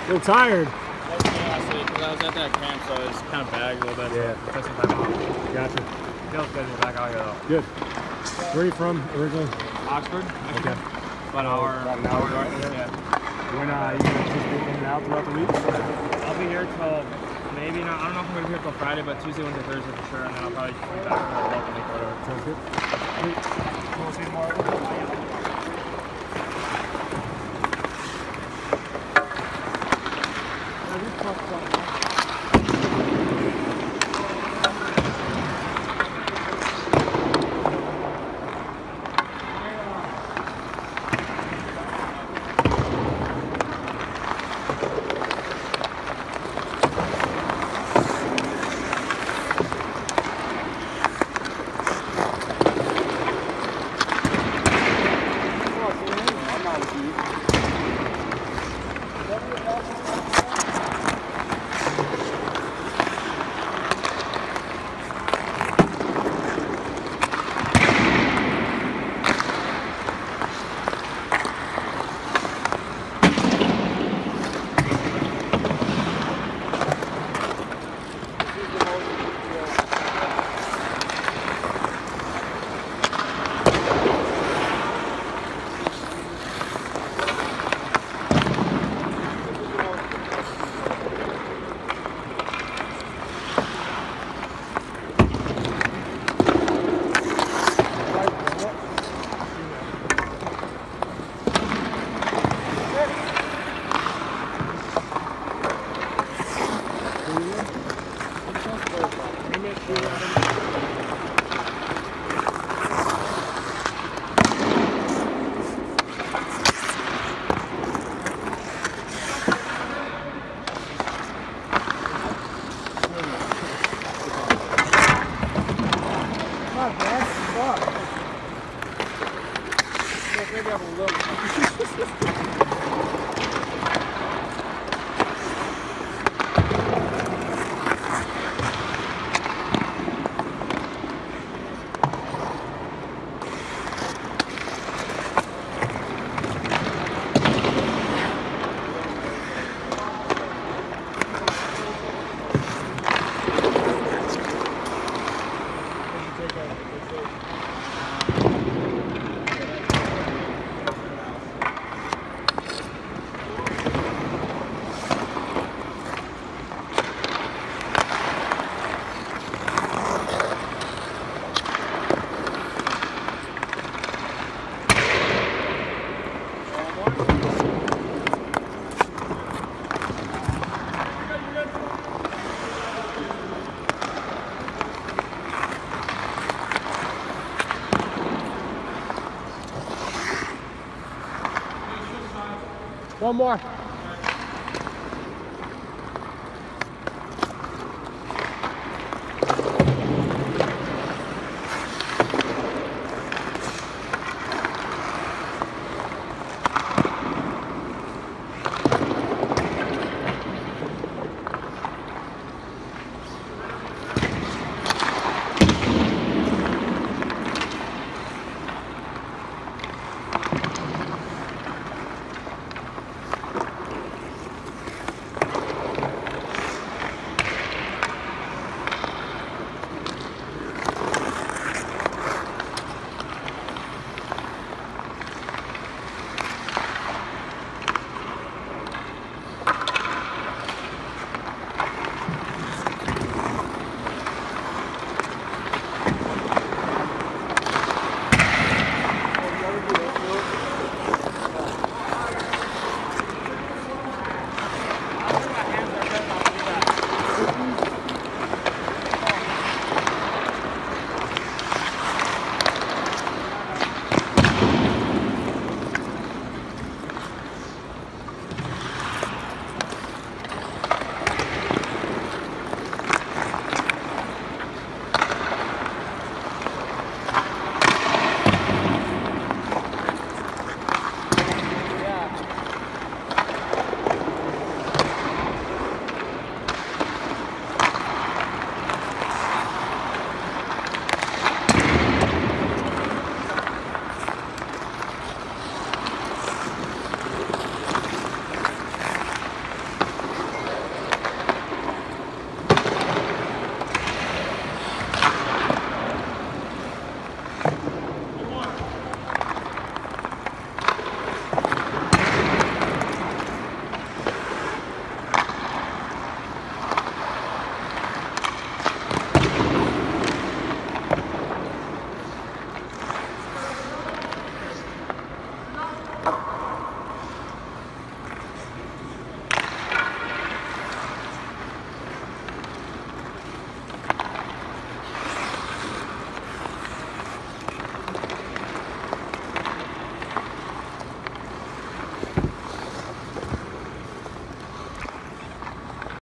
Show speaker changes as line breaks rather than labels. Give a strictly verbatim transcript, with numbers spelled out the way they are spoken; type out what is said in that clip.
little tired.
That's me last week because I was at that camp, so it was kind of bagged a little bit.
Yeah.
So took some time off.
Gotcha.
Feels good to be back out here though.
Good. Where are you from originally?
Oxford, Michigan.
Okay.
About an hour.
About an hour north.
Yeah.
When uh, you gonna just be in and out throughout the week?
I'll be here till maybe not. I don't know if I'm gonna be here till Friday, but Tuesday, Wednesday, Thursday for sure, and then I'll probably be back for a local week or whatever.
Sounds good.
We'll see you tomorrow. Maybe have a look. One more.